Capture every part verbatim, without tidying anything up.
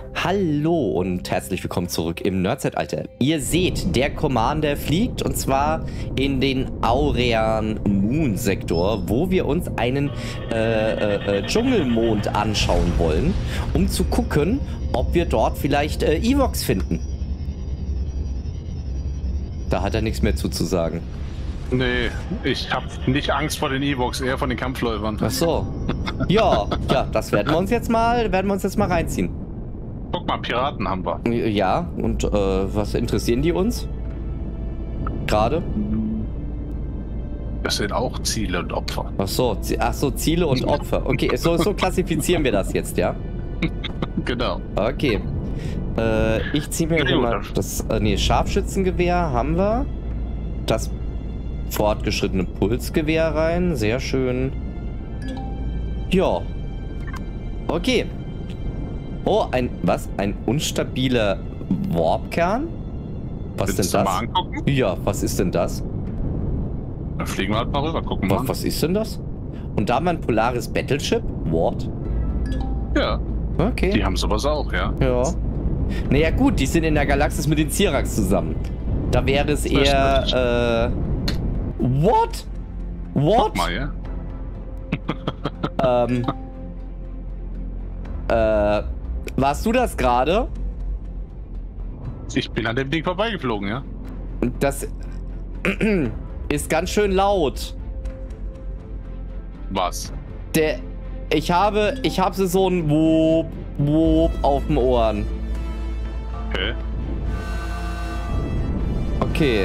Hallo und herzlich willkommen zurück im Nerdzeitalter. Ihr seht, der Commander fliegt und zwar in den Aurean Moon Sektor, wo wir uns einen äh, äh, Dschungelmond anschauen wollen, um zu gucken, ob wir dort vielleicht äh, Evox finden. Da hat er nichts mehr zu, zu sagen. Nee, ich habe nicht Angst vor den Evox, eher von den Kampfläufern. Ach so. Ja, ja, das werden wir uns jetzt mal, werden wir uns jetzt mal reinziehen. Guck mal, Piraten haben wir. Ja, und äh, was interessieren die uns? Gerade? Das sind auch Ziele und Opfer. Ach so, ach so, Ziele und Opfer. Okay, so, so klassifizieren wir das jetzt, ja? Genau. Okay. Äh, ich ziehe mir Ja, mal das, äh, nee, Scharfschützengewehr haben wir. Das fortgeschrittene Pulsgewehr rein. Sehr schön. Ja. Okay. Oh, ein, was? Ein unstabiler Warpkern? Was Willst denn du das? mal angucken? Ja, was ist denn das? Dann fliegen wir halt mal rüber, gucken wir Was, mal. was ist denn das? Und da haben wir ein polares Battleship? What? Ja, Okay. die haben sowas auch, ja. Ja. Naja gut, die sind in der Galaxis mit den Zirax zusammen. Da wäre es eher, äh... What? What? Guck mal, ja. Ähm... Äh... Warst du das gerade? Ich bin an dem Ding vorbeigeflogen, ja. Das... ist ganz schön laut. Was? Der... Ich habe... Ich habe so ein Wup, Wup auf den Ohren. Okay. Okay.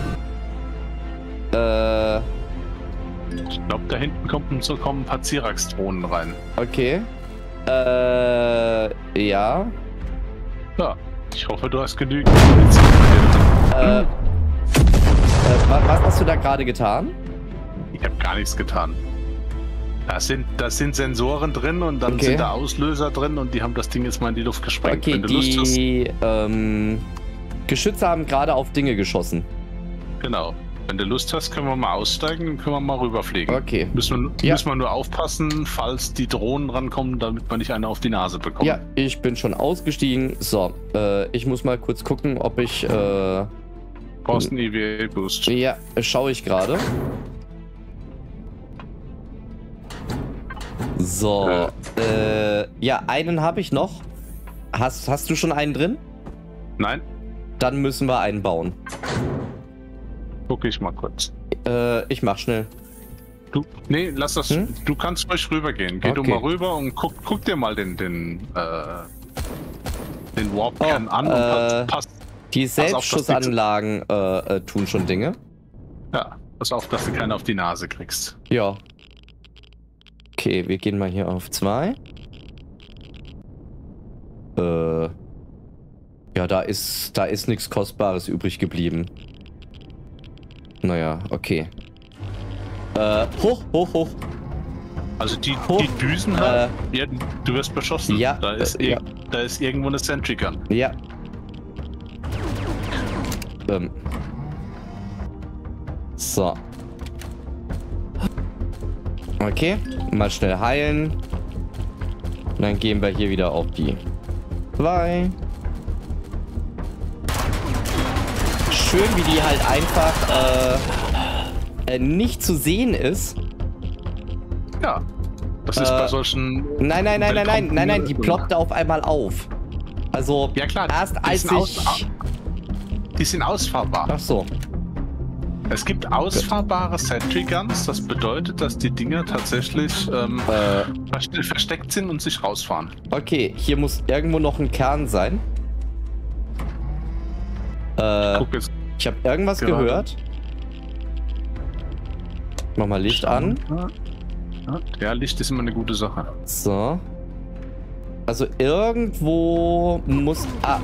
Äh... Ich glaube, da hinten kommen, so kommen ein paar Zirax-Drohnen rein. Okay. Äh... Ja. Ja, ich hoffe, du hast genügend Munition. Äh... äh was, was hast du da gerade getan? Ich habe gar nichts getan. Da sind, da sind Sensoren drin und dann Okay. sind da Auslöser drin und die haben das Ding jetzt mal in die Luft gesprengt. Okay, Wenn du Lust hast. die ähm, Geschütze haben gerade auf Dinge geschossen. Genau. Wenn du Lust hast, können wir mal aussteigen und können wir mal rüberfliegen. Okay. Müssen wir, Ja. müssen wir nur aufpassen, falls die Drohnen rankommen, damit wir nicht eine auf die Nase bekommen. Ja, ich bin schon ausgestiegen. So, äh, ich muss mal kurz gucken, ob ich, äh... Brauchst einen E V A-Boost. Ja, schaue ich gerade. So, äh, ja, einen habe ich noch. Hast, hast du schon einen drin? Nein? Dann müssen wir einen bauen. Guck ich mal kurz. Äh, ich mach schnell. Du, nee, lass das. Hm? Du kannst ruhig rübergehen. Geh Okay. du mal rüber und guck, guck dir mal den, den, äh, den Warp-Kern Oh, an und äh, pass, Die Pass auf, dass die- Selbstschussanlagen äh, äh, tun schon Dinge. ja, pass auf, dass du keine auf die Nase kriegst. Ja. Okay, wir gehen mal hier auf zwei. Äh. Ja, da ist, da ist nichts Kostbares übrig geblieben. Naja, okay. Äh, hoch, hoch, hoch. Also die, Hoch. die Düsen halt, ja, du wirst beschossen. Ja, Da ist, äh, ir- ja. da ist irgendwo eine Sentry Gun. Ja. Ähm. So. Okay, mal schnell heilen. Und dann gehen wir hier wieder auf die zwei. Schön, wie die halt einfach äh, äh, nicht zu sehen ist. Ja. Das ist Äh, bei solchen. Nein, nein, nein, nein, nein, nein, nein, die Weltraum- ploppte auf einmal auf. Also, Ja, klar, erst die als sind aus- ich... Die sind ausfahrbar. Ach so. Es gibt ausfahrbare Sentry Guns. Das bedeutet, dass die Dinger tatsächlich ähm, Äh, verste- versteckt sind und sich rausfahren. okay, hier muss irgendwo noch ein Kern sein. Äh, Guck jetzt. ich habe irgendwas gerade. gehört. Mach mal Licht an. Ja, ja, Licht ist immer eine gute Sache. So. Also irgendwo muss... Ah.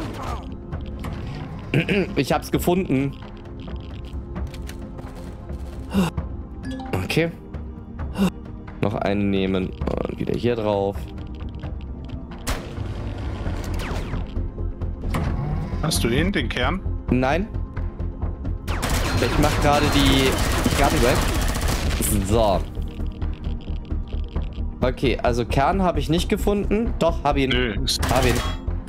Ich hab's gefunden. Okay. Noch einen nehmen und wieder hier drauf. Hast du ihn, den Kern? Nein. Ich mach gerade die Gun weg. So. Okay, also Kern habe ich nicht gefunden. Doch, hab ihn. Nö, ist, Hab ihn.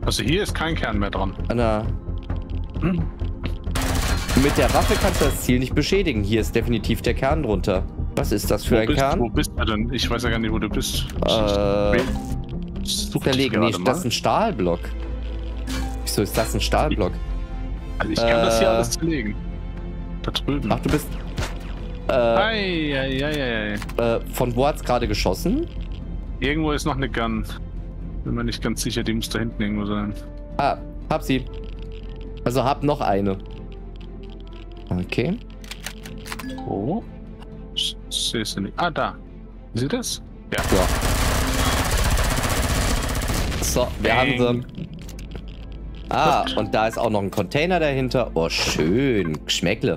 Also hier ist kein Kern mehr dran. Na. Hm. Mit der Waffe kannst du das Ziel nicht beschädigen. Hier ist definitiv der Kern drunter. Was ist das für wo ein bist, Kern? Wo bist du denn? Ich weiß ja gar nicht, wo du bist. Äh, Such Verlegen. Nee, gerade das mal. ist ein Stahlblock. Wieso ist das ein Stahlblock? Also ich kann das hier Äh. alles zerlegen. Da drüben. Ach, du bist... Äh, Ei, ei, ei, ei. äh, von wo hat's gerade geschossen? Irgendwo ist noch eine Gun. Bin mir nicht ganz sicher, die muss da hinten irgendwo sein. Ah, hab sie. Also hab noch eine. Okay. Oh. Ich sehe sie nicht. Ah, da. Siehst du das? Ja. Ja. So, wir Bang. haben sie. Ah, und da ist auch noch ein Container dahinter. Oh, schön. Geschmäckle.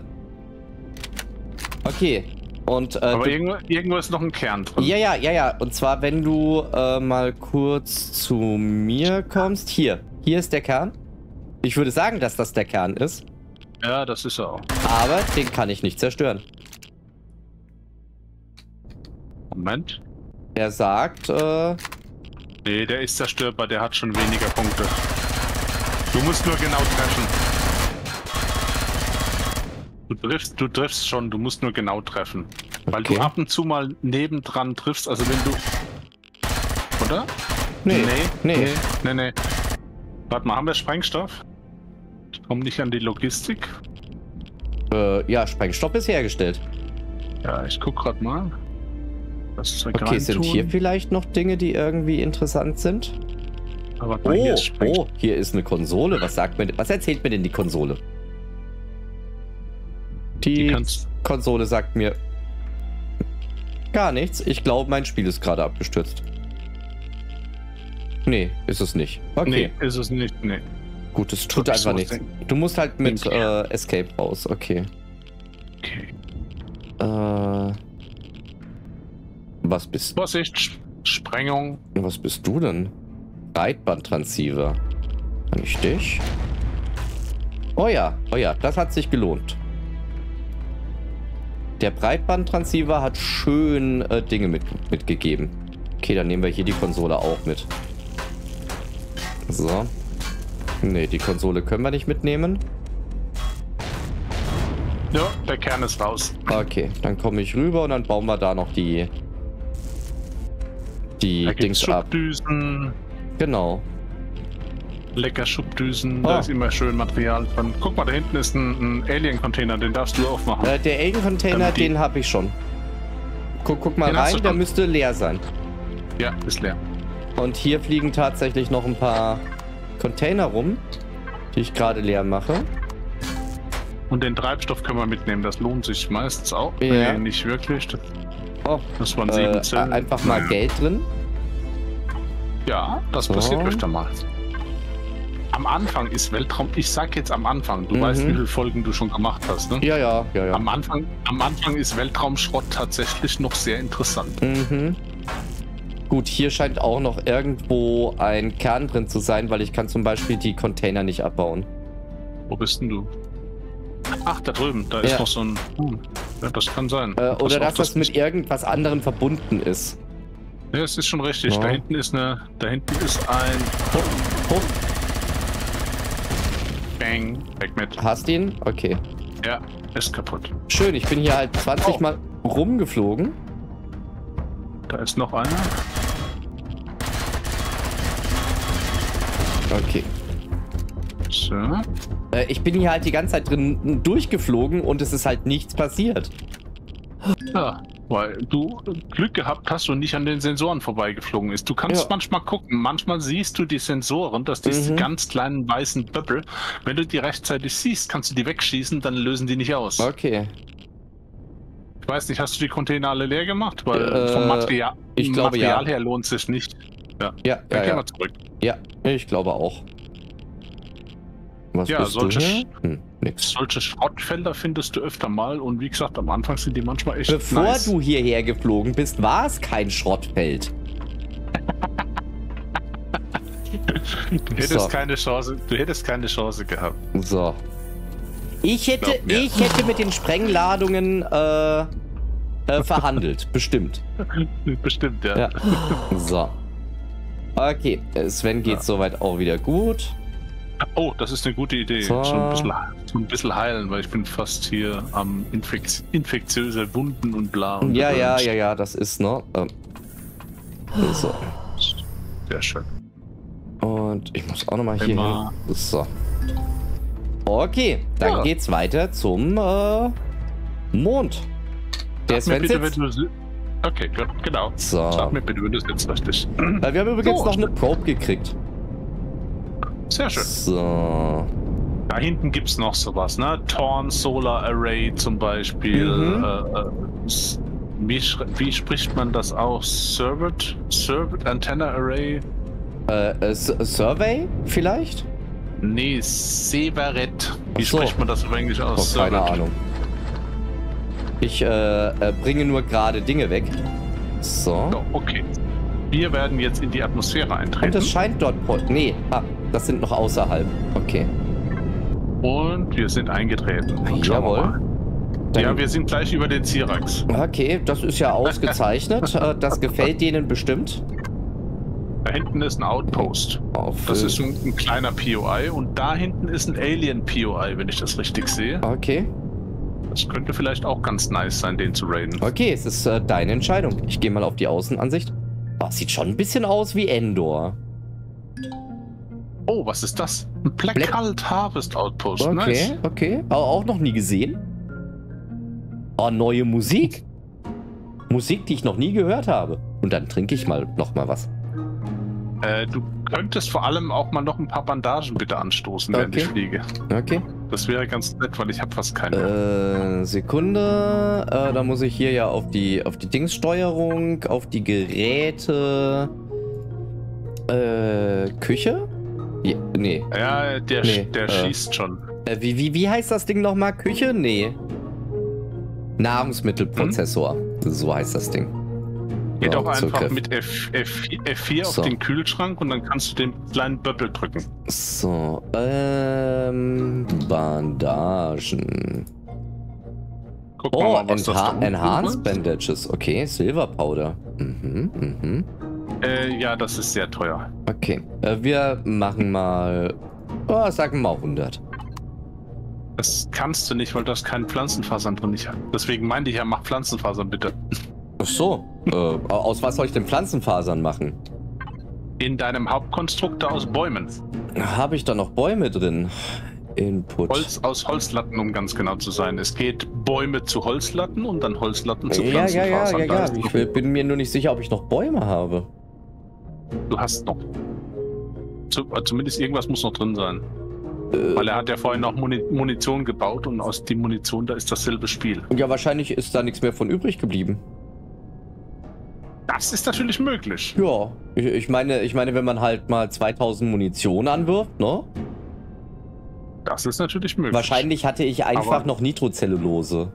Okay. Und, äh, Aber du, irgendwo, irgendwo ist noch ein Kern drin. ja, ja, ja, ja. Und zwar, wenn du äh, mal kurz zu mir kommst. Hier. Hier ist der Kern. Ich würde sagen, dass das der Kern ist. Ja, das ist er auch. Aber den kann ich nicht zerstören. Moment. Er sagt, äh... Nee, der ist zerstörbar, der hat schon weniger Punkte. Du musst nur genau treffen. Du triffst, du triffst schon, du musst nur genau treffen. Weil Okay. du ab und zu mal nebendran triffst, also wenn du... Oder? Nee, nee. Nee, nee, nee. Warte mal, haben wir Sprengstoff? Ich komme nicht an die Logistik. Äh, ja, Sprengstoff ist hergestellt. Ja, ich guck grad mal. Das Zeug Okay, sind reintun. hier vielleicht noch Dinge, die irgendwie interessant sind? Aber warte mal, hier Oh, ist Sprengstoff. oh, hier ist eine Konsole. Was sagt mir, was erzählt mir denn die Konsole? Die, Die kannst- Konsole sagt mir gar nichts. Ich glaube, mein Spiel ist gerade abgestürzt. Nee, ist es nicht. Okay, Nee, ist es nicht. Nee. gut, es tut Drück einfach so, nichts. denk- Du musst halt mit denk- äh, Escape raus. Okay. Okay. Äh, was bist Vorsicht, Sch- Sprengung. Was bist du denn? Breitbandtransceiver. Kann ich dich? Oh ja, oh ja, das hat sich gelohnt. Der Breitbandtransceiver hat schön äh, Dinge mit, mitgegeben. Okay, dann nehmen wir hier die Konsole auch mit. So. Ne, die Konsole können wir nicht mitnehmen. Ja, der Kern ist raus. Okay, dann komme ich rüber und dann bauen wir da noch die die Da gibt's Dings ab. Schubdüsen, Genau. lecker Schubdüsen, Oh. da ist immer schön Material drin. Guck mal, da hinten ist ein, ein Alien-Container, den darfst du aufmachen. Äh, der Alien-Container, Ähm, die- den habe ich schon. Guck, guck mal Den hast rein, du der schon? müsste leer sein. Ja, ist leer. Und hier fliegen tatsächlich noch ein paar Container rum, die ich gerade leer mache. Und den Treibstoff können wir mitnehmen, das lohnt sich meistens auch. Ja. Nee, nicht wirklich. Das, Oh, das waren äh, sieben Zellen. einfach mal Naja. Geld drin. Ja, das So. passiert öfter mal. Am Anfang ist Weltraum, ich sag jetzt am Anfang, du Mhm. weißt, wie viele Folgen du schon gemacht hast, ne? Ja, ja, ja, ja. Am Anfang, am Anfang ist Weltraumschrott tatsächlich noch sehr interessant. Mhm. Gut, hier scheint auch noch irgendwo ein Kern drin zu sein, weil ich kann zum Beispiel die Container nicht abbauen. Wo bist denn du? Ach, da drüben, da ist Ja. noch so ein... Hm, ja, das kann sein. Äh, Pass oder auf, dass das mit irgendwas anderem verbunden ist. Ja, es ist schon richtig. Ja. Da hinten ist eine... Da hinten ist ein... Hoch. Bang. Weg mit. Hast ihn? Okay. Ja, ist kaputt. Schön, ich bin hier halt zwanzig Oh. Mal rumgeflogen. Da ist noch einer. Okay. So. Äh, ich bin hier halt die ganze Zeit drin durchgeflogen und es ist halt nichts passiert. Ja, weil du Glück gehabt hast und nicht an den Sensoren vorbeigeflogen ist. Du kannst Ja. manchmal gucken, manchmal siehst du die Sensoren, dass diese Mhm. ganz kleinen weißen Böppel, wenn du die rechtzeitig siehst, kannst du die wegschießen, dann lösen die nicht aus. Okay. Ich weiß nicht, hast du die Container alle leer gemacht? Weil Äh, vom Material, ich glaube, Material ja. her lohnt es sich nicht. Ja, Ja, dann ja, gehen ja. wir zurück. Ja, ich glaube auch. Was Ja, bist du solche hier? Sch- Hm, nix. Solche Schrottfelder findest du öfter mal und wie gesagt, am Anfang sind die manchmal echt Bevor nice. du hierher geflogen bist, war es kein Schrottfeld. Du hättest So. keine Chance, du hättest keine Chance gehabt. So. Ich hätte, Glaub mir. ich hätte mit den Sprengladungen äh, äh, verhandelt. Bestimmt. Bestimmt, ja. Ja. So. Okay, Sven geht ja. soweit auch wieder gut. Oh, das ist eine gute Idee. So. So ein bisschen, so ein bisschen heilen, weil ich bin fast hier am Infekt infektiöse Wunden und bla. Und ja, ja, ja, ja, das ist, ne? Ähm, so. Sehr schön. Und ich muss auch nochmal hier Immer. hin. So. Okay, dann ja. geht's weiter zum äh, Mond. Der Sven bitte, sitzt. wenn du okay, genau. So. Sag mir bitte, wenn du sitzt richtig. Wir haben übrigens so. noch eine Probe gekriegt. Sehr schön. So. Da hinten gibt es noch sowas, ne? Torn Solar Array zum Beispiel. Mhm. Äh, äh, wie, wie spricht man das aus? Served? Served Antenna Array? Äh, äh, Survey vielleicht? Nee, Severet. Wie so. spricht man das auf Englisch aus? Oh, keine Ahnung. Ich äh, äh, bringe nur gerade Dinge weg. So. so. Okay. Wir werden jetzt in die Atmosphäre eintreten. Und es scheint dort... Nee, ah, das sind noch außerhalb. Okay. Und wir sind eingetreten. Und jawohl. Wir ja, wir sind gleich über den Cyrax. Okay, das ist ja ausgezeichnet. Das gefällt denen bestimmt. Da hinten ist ein Outpost. Auf das ist ein, ein kleiner P O I. Und da hinten ist ein Alien P O I, wenn ich das richtig sehe. Okay. Das könnte vielleicht auch ganz nice sein, den zu raiden. Okay, es ist äh, deine Entscheidung. Ich gehe mal auf die Außenansicht. Oh, sieht schon ein bisschen aus wie Endor. Oh, was ist das? Ein Black, Black Cult Harvest Outpost. Okay, nice. okay. Aber auch noch nie gesehen. Oh, neue Musik. Musik, die ich noch nie gehört habe. Und dann trinke ich mal noch mal was. Äh, du könntest vor allem auch mal noch ein paar Bandagen bitte anstoßen, während okay. ich fliege. Okay. Das wäre ganz nett, weil ich habe fast keine. Äh, Sekunde. Äh, da muss ich hier ja auf die, auf die Dingssteuerung, auf die Geräte. Äh, Küche? Ja, nee. Ja, der, nee, der äh, schießt schon. Äh, wie, wie, wie heißt das Ding nochmal? Küche? Nee. Nahrungsmittelprozessor. Hm? So heißt das Ding. Geh doch oh, einfach Zugriff. mit F, F, F vier so. auf den Kühlschrank und dann kannst du den kleinen Böppel drücken. So, ähm, Bandagen. Guck oh, mal, was Enha das da Enhanced Bandages. Okay, Silver Powder. Mhm, mhm. Äh, ja, das ist sehr teuer. Okay, äh, wir machen mal, oh, sagen wir mal hundert. Das kannst du nicht, weil du hast keinen Pflanzenfasern drin. Ich, deswegen meinte ich ja, mach Pflanzenfasern bitte. Ach so, äh, aus was soll ich denn Pflanzenfasern machen? In deinem Hauptkonstruktor aus Bäumen. Habe ich da noch Bäume drin? Input. Holz aus Holzlatten, um ganz genau zu sein. Es geht Bäume zu Holzlatten und dann Holzlatten zu ja, Pflanzenfasern. Ja, ja, ja, ja. Ich will, bin mir nur nicht sicher, ob ich noch Bäume habe. Du hast noch. Zumindest irgendwas muss noch drin sein. Äh, Weil er hat ja vorhin noch Muni Munition gebaut und aus die Munition, da ist dasselbe Spiel. Ja, wahrscheinlich ist da nichts mehr von übrig geblieben. Das ist natürlich möglich. Ja, ich, ich meine, ich meine, wenn man halt mal zweitausend Munition anwirft, ne? Das ist natürlich möglich. Wahrscheinlich hatte ich einfach Aber noch Nitrocellulose.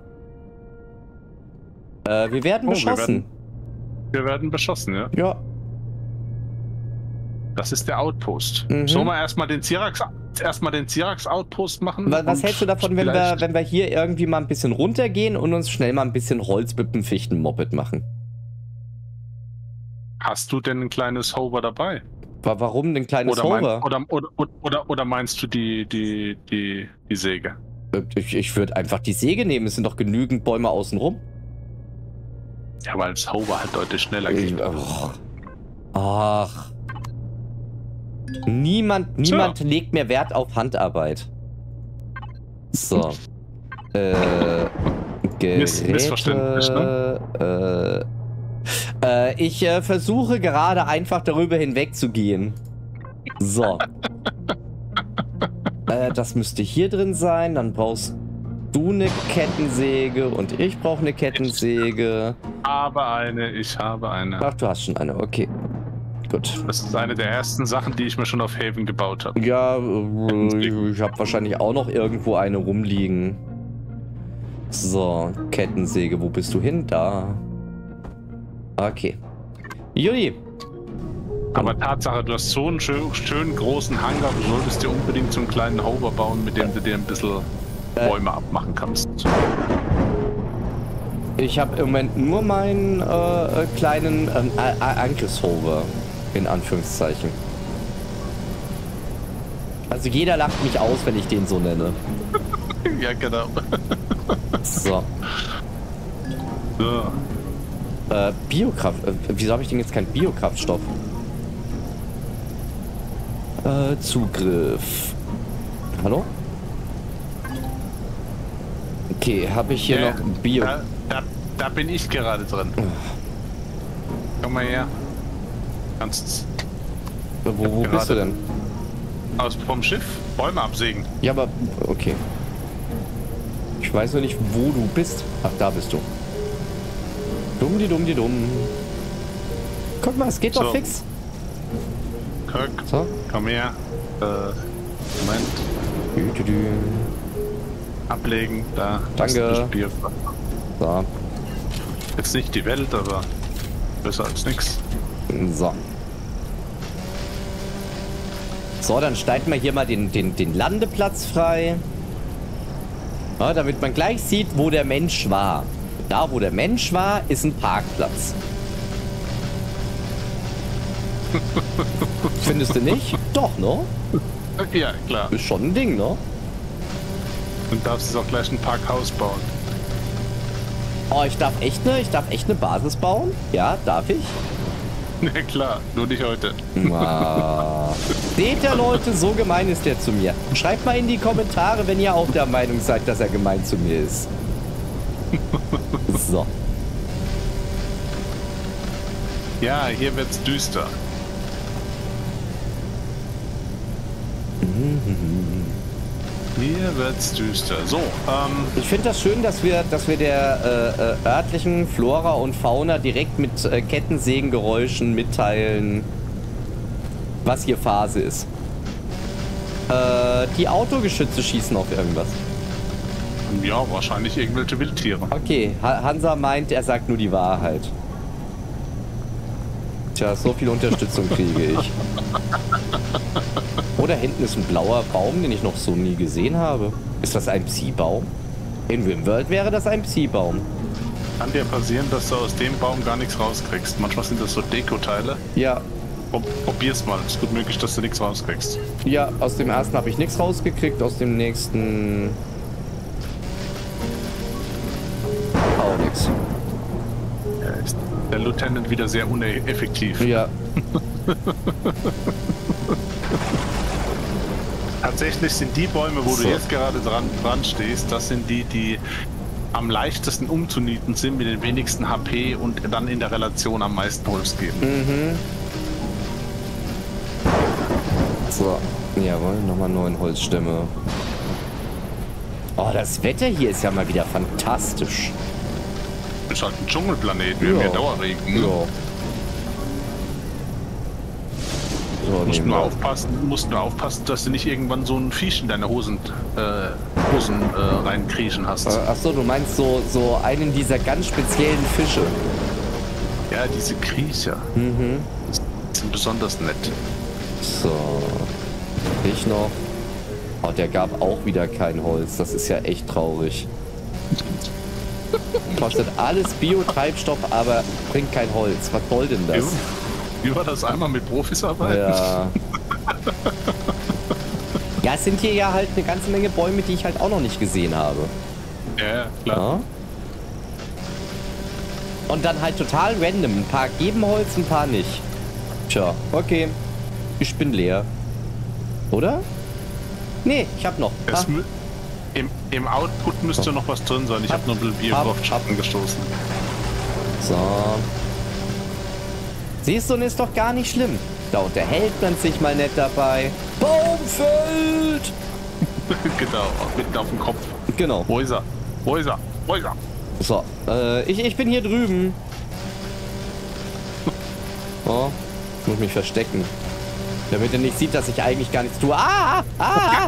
Äh, wir werden oh, beschossen. Wir werden, wir werden beschossen, ja? Ja. Das ist der Outpost. Mhm. Sollen wir erstmal den Cyrax, erstmal den Cyrax Outpost machen? Was, was hältst du davon, wenn wir, wenn wir hier irgendwie mal ein bisschen runtergehen und uns schnell mal ein bisschen Holz mit dem Fichtenmoped machen? Hast du denn ein kleines Hover dabei? Warum ein kleines oder Hover? Mein, oder, oder, oder, oder meinst du die, die, die, die Säge? Ich, ich würde einfach die Säge nehmen. Es sind doch genügend Bäume außenrum. Ja, weil das Hover halt deutlich schneller geht. Ach. Ach. Niemand, niemand so. legt mehr Wert auf Handarbeit. So. äh. Geräte, Missverständnis, ne? Äh. Äh, ich äh, versuche gerade einfach darüber hinwegzugehen. So. äh, das müsste hier drin sein. Dann brauchst du eine Kettensäge und ich brauche eine Kettensäge. Ich habe eine, ich habe eine. Ach, du hast schon eine, okay. Gut. Das ist eine der ersten Sachen, die ich mir schon auf Haven gebaut habe. Ja, äh, ich, ich habe wahrscheinlich auch noch irgendwo eine rumliegen. So, Kettensäge, wo bist du hin? Da. Okay. Juli. Aber Tatsache, du hast so einen schön, schönen großen Hangar, du solltest dir unbedingt so einen kleinen Hover bauen, mit dem du dir ein bisschen äh, Bäume abmachen kannst. Ich habe im Moment nur meinen äh, kleinen äh, Angriffshover. In Anführungszeichen. Also jeder lacht mich aus, wenn ich den so nenne. Ja, genau. So. Ja. Äh, Biokraft... Äh, wieso habe ich denn jetzt keinen Biokraftstoff? Äh, Zugriff. Hallo? Okay, habe ich hier Ja, noch Bio... Da, da, da bin ich gerade drin. Komm mal her. Kannst... Wo, wo bist du denn? Aus vom Schiff Bäume absägen. Ja, aber... Okay. Ich weiß nur nicht, wo du bist. Ach, da bist du. Dumm, die dumm, die dumm. Guck mal, es geht So. doch fix. Kirk, So. komm her. Äh, Moment. Dü, dü, dü. Ablegen, da. Danke. Das Bier. So. Jetzt nicht die Welt, aber besser als nix. So. So, dann steigen wir hier mal den, den, den Landeplatz frei. Ja, damit man gleich sieht, wo der Mensch war. Da, wo der Mensch war, ist ein Parkplatz. Findest du nicht? Doch, ne? Ja, klar. Ist schon ein Ding, ne? Und darfst jetzt auch gleich ein Parkhaus bauen. Oh, ich darf echt ne, ich darf echt eine Basis bauen? Ja, darf ich? Ja klar, nur nicht heute. Ah. Seht ihr, Leute, so gemein ist der zu mir. Schreibt mal in die Kommentare, wenn ihr auch der Meinung seid, dass er gemein zu mir ist. So. Ja, hier wird's düster. Hier wird's düster. So, ähm... Ich finde das schön, dass wir, dass wir der äh, äh, örtlichen Flora und Fauna direkt mit äh, Kettensägengeräuschen mitteilen, was hier Phase ist. Äh, die Autogeschütze schießen auf irgendwas. ja, wahrscheinlich irgendwelche Wildtiere. Okay, ha Hansa meint, er sagt nur die Wahrheit. Tja, so viel Unterstützung kriege ich. Oh, da hinten ist ein blauer Baum, den ich noch so nie gesehen habe. Ist das ein Psi-Baum? In Rimworld wäre das ein Psi-Baum. Kann dir passieren, dass du aus dem Baum gar nichts rauskriegst. Manchmal sind das so Deko-Teile. Ja, Prob probier's mal. Es ist gut möglich, dass du nichts rauskriegst. ja, aus dem ersten habe ich nichts rausgekriegt, aus dem nächsten auch nichts. Ja, ist der Lieutenant wieder sehr uneffektiv. Ja, Tatsächlich sind die Bäume, wo So. du jetzt gerade dran, dran stehst, das sind die, die am leichtesten umzunieten sind, mit den wenigsten H P und dann in der Relation am meisten Holz geben. mhm. So, jawohl, nochmal neun Holzstämme. Oh, das Wetter hier ist ja mal wieder fantastisch. Ist halt ein Dschungelplanet, wir haben Ja. hier Dauerregen. Ja. So, Musst nehmen nur wir- aufpassen, musst nur aufpassen, dass du nicht irgendwann so ein Viech in deine Hosen, äh, Hosen äh, reinkriechen hast. Äh, Achso, du meinst so, so einen dieser ganz speziellen Fische. Ja, diese Kriecher Mhm. sind besonders nett. So. Ich noch. Oh, der gab auch wieder kein Holz. Das ist ja echt traurig. Kostet alles Biotreibstoff, aber bringt kein Holz. Was soll denn das? Wie war das einmal mit Profis arbeiten? Ja. Ja, es sind hier ja halt eine ganze Menge Bäume, die ich halt auch noch nicht gesehen habe. Ja, klar. Ja? Und dann halt total random. Ein paar geben Holz, ein paar nicht. Tja, okay. Ich bin leer. Oder? Nee, ich hab noch. Es Ah, mü- im, Im Output müsste noch was drin sein. Ich habe nur ein bisschen Bier Ab- auf Schatten gestoßen. so. Siehst du, und ist doch gar nicht schlimm. Da unterhält man sich mal nett dabei. Baumfeld! Genau, mitten auf dem Kopf. Genau. Wo ist er? Wo ist er? Wo ist er? So, äh, ich, ich bin hier drüben. Oh, ich muss mich verstecken. Damit er nicht sieht, dass ich eigentlich gar nichts tue. Ah! Ah!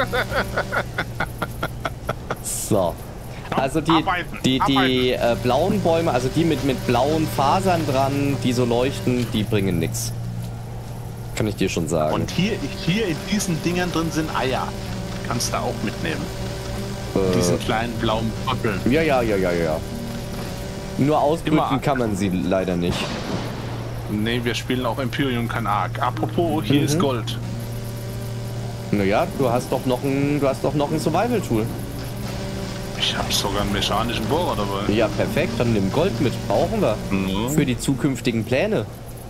So. Also die, Arbeiten, die, die äh, blauen Bäume, also die mit, mit blauen Fasern dran, die so leuchten, die bringen nichts. Kann ich dir schon sagen. Und hier, hier in diesen Dingern drin sind Eier. Kannst du auch mitnehmen. äh, Diesen kleinen blauen Böckeln. ja, ja, ja, ja, ja. Nur ausbrüten Immer- kann man sie leider nicht. Nee, wir spielen auch Imperium, kein Ark. Apropos, hier Mhm. ist Gold. Naja, du hast doch noch ein, du hast doch noch ein Survival-Tool. Ich habe sogar einen mechanischen Bohrer dabei. Ja, perfekt. Dann nimm Gold mit. Brauchen wir. Mhm. Für die zukünftigen Pläne.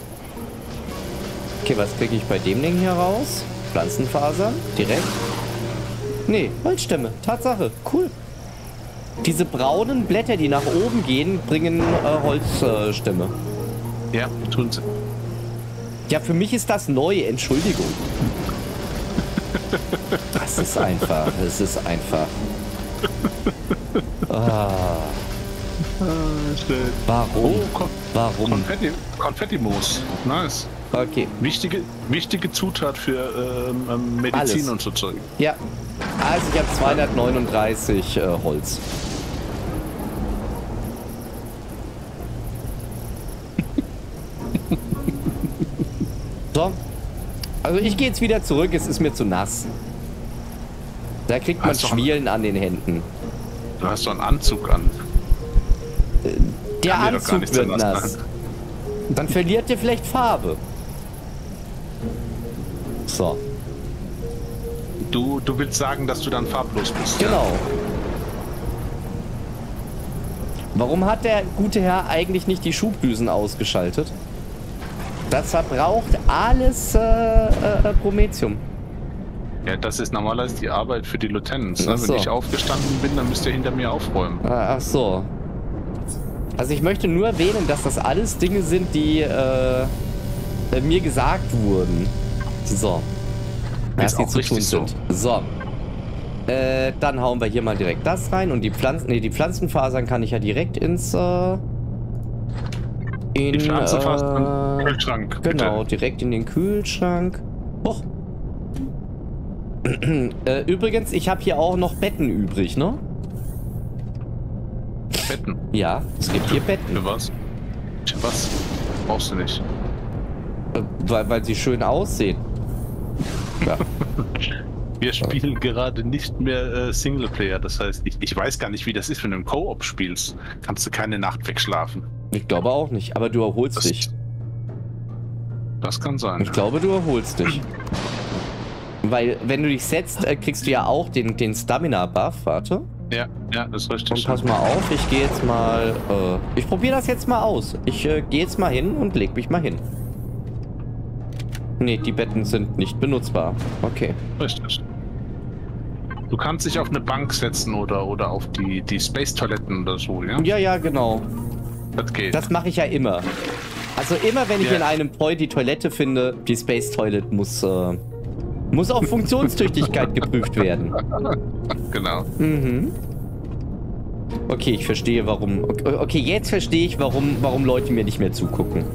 Okay, was kriege ich bei dem Ding hier raus? Pflanzenfasern? Direkt? Nee, Holzstämme. Tatsache. Cool. Diese braunen Blätter, die nach oben gehen, bringen äh, Holzstämme. Äh, Ja, tun sie. Ja, für mich ist das neu. Entschuldigung. Das ist einfach. Es ist einfach. Ah. Warum? Oh, Kon Warum? Konfetti, Konfetti-Moos. Nice. Okay. Wichtige, wichtige Zutat für ähm, ähm, Medizin Alles. und so Zeug. Ja. Also ich habe zweihundertneununddreißig äh, Holz. So. Also ich gehe jetzt wieder zurück, es ist mir zu nass. Da kriegt man Hast du- Schwielen an den Händen. Du hast doch einen Anzug an. Der Kann dir doch gar Anzug nichts wird nass nass. machen. Dann verliert der vielleicht Farbe. So. Du, du willst sagen, dass du dann farblos bist. ja? Genau. Warum hat der gute Herr eigentlich nicht die Schubdüsen ausgeschaltet? Das verbraucht alles äh, äh, Promethium. Ja, das ist normalerweise die Arbeit für die Lieutenants. Ne? Ach so. Wenn ich aufgestanden bin, dann müsst ihr hinter mir aufräumen. Ah, ach so. Also ich möchte nur erwähnen, dass das alles Dinge sind, die äh, äh, mir gesagt wurden. So. Was Ist die auch zu tun richtig so. sind. So. Äh, dann hauen wir hier mal direkt das rein und die Pflanzen, nee, die Pflanzenfasern kann ich ja direkt ins äh, in, Die Pflanzenfasern äh, im Kühlschrank. Genau, Bitte. direkt in den Kühlschrank. Hoch. äh, übrigens, ich habe hier auch noch Betten übrig, ne? Betten. Ja, es gibt hier Betten. Für was? Für was? Brauchst du nicht. Äh, weil, weil sie schön aussehen. Ja. Wir spielen gerade nicht mehr äh, Singleplayer. Das heißt, ich, ich weiß gar nicht, wie das ist, wenn du im Koop spielst. Kannst du keine Nacht wegschlafen. Ich glaube auch nicht, aber du erholst Das, dich. das kann sein. Ich glaube, du erholst dich. Weil, wenn du dich setzt, äh, kriegst du ja auch den, den Stamina-Buff. Warte. Ja, ja, das ist richtig. Und pass mal auf, ich gehe jetzt mal... Äh, ich probiere das jetzt mal aus. Ich äh, gehe jetzt mal hin und leg mich mal hin. Nee, die Betten sind nicht benutzbar. Okay. Richtig. Du kannst dich auf eine Bank setzen oder, oder auf die, die Space-Toiletten oder so, ja? Ja, ja, genau. Das geht. Das mache ich ja immer. Also immer, wenn ich Ja. in einem Poi die Toilette finde, die Space Toilet muss, äh, muss auf Funktionstüchtigkeit geprüft werden. Genau. Mhm. Okay, ich verstehe, warum... Okay, jetzt verstehe ich, warum, warum Leute mir nicht mehr zugucken.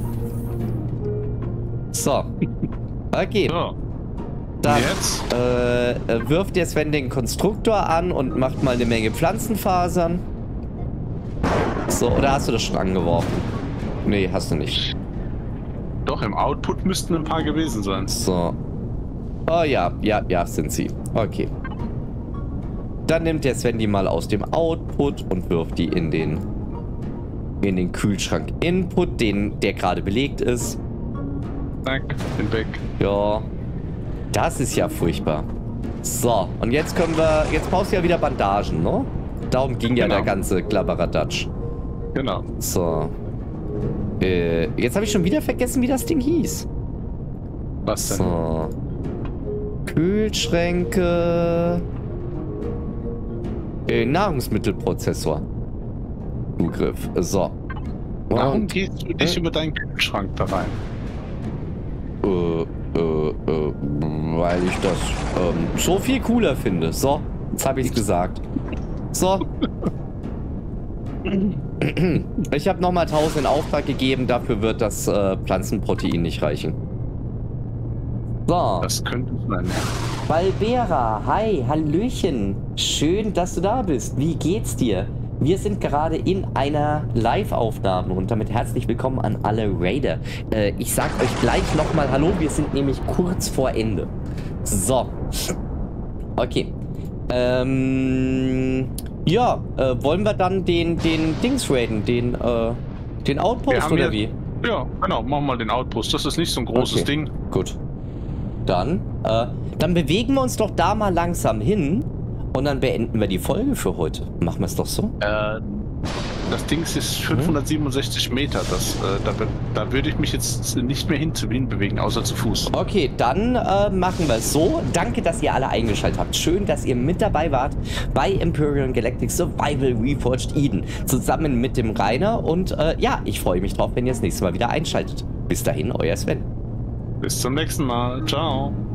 So. Okay. So. Dann Jetzt? äh, äh, wirft der Sven den Konstruktor an und macht mal eine Menge Pflanzenfasern. So, oder hast du das schon angeworfen? Nee, hast du nicht. Doch, im Output müssten ein paar gewesen sein. So. Oh ja, ja, ja, sind sie. Okay. Dann nimmt der Sven die mal aus dem Output und wirft die in den in den Kühlschrank Input, den der gerade belegt ist. Danke, bin weg. Ja. Das ist ja furchtbar. So, und jetzt können wir... Jetzt brauchst du ja wieder Bandagen, ne? Darum ging ja Genau. der ganze Klabberadatsch. Genau. So. Äh, jetzt habe ich schon wieder vergessen, wie das Ding hieß. Was denn? So. Kühlschränke. Äh, Nahrungsmittelprozessor. Zugriff. So. Warum Und, gehst du nicht äh, über deinen Kühlschrank da rein? Äh, äh, äh, weil ich das ähm, so viel cooler finde. So, jetzt habe ich es gesagt. So. Ich habe nochmal tausend in Auftrag gegeben, dafür wird das äh, Pflanzenprotein nicht reichen. So. Das könnte sein. Valbera, hi, hallöchen. Schön, dass du da bist. Wie geht's dir? Wir sind gerade in einer Live-Aufnahme und damit herzlich willkommen an alle Raider. Äh, ich sag euch gleich nochmal Hallo, wir sind nämlich kurz vor Ende. So. Okay. Ähm, ja, äh, wollen wir dann den, den Dings raiden, den, äh, den Outpost Wir haben oder ja- wie? Ja, genau, machen wir mal den Outpost. Das ist nicht so ein großes Okay. Ding. Gut. Dann, äh, dann bewegen wir uns doch da mal langsam hin und dann beenden wir die Folge für heute. Machen wir es doch so? Äh, das Ding ist fünfhundertsiebenundsechzig Meter. Das, äh, da, da würde ich mich jetzt nicht mehr hin zu Wien bewegen, außer zu Fuß. Okay, dann äh, machen wir es so. Danke, dass ihr alle eingeschaltet habt. Schön, dass ihr mit dabei wart bei Imperial Galactic Survival Reforged Eden. Zusammen mit dem Rainer. Und äh, ja, ich freue mich drauf, wenn ihr das nächste Mal wieder einschaltet. Bis dahin, euer Sven. Bis zum nächsten Mal. Ciao.